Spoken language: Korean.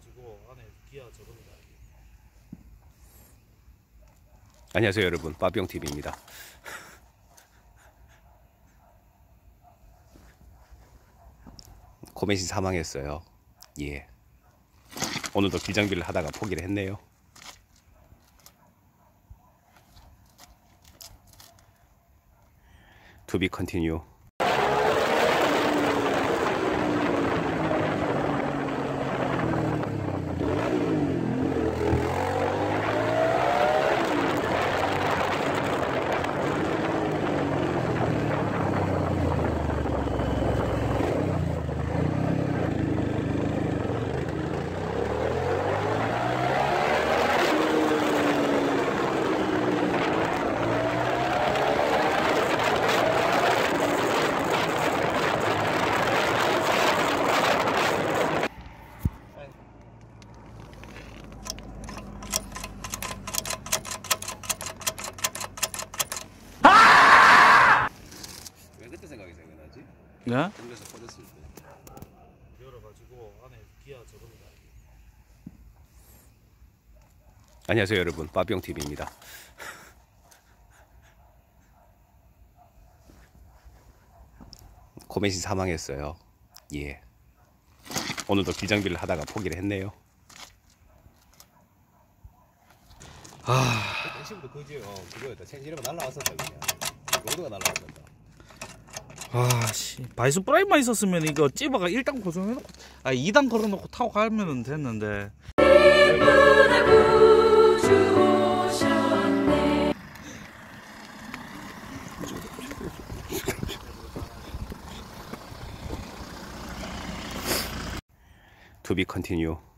열어가지고 안에 기아 저겁니다. 안녕하세요 여러분, 빠병TV입니다. 코멧이 사망했어요. 예. 오늘도 길장비를 하다가 포기를 했네요. To be continue. 왜 그때 생각이 생각나지? 네? 동네에서 퍼졌을 때. 열어가지고 안에 기아 저겁니다. 안녕하세요 여러분, 빠병TV입니다. 코멧이 사망했어요. 예. 오늘도 길장비를 하다가 포기를 했네요. 대신부터 그거였다. 생지르가 날라왔었다 그냥. 로드가 날라왔었다. 아씨 바이스 프라임만 있었으면 이거 찝어가 1단 고정해놓고 2단 걸어놓고 타고 가면 됐는데. To be continue.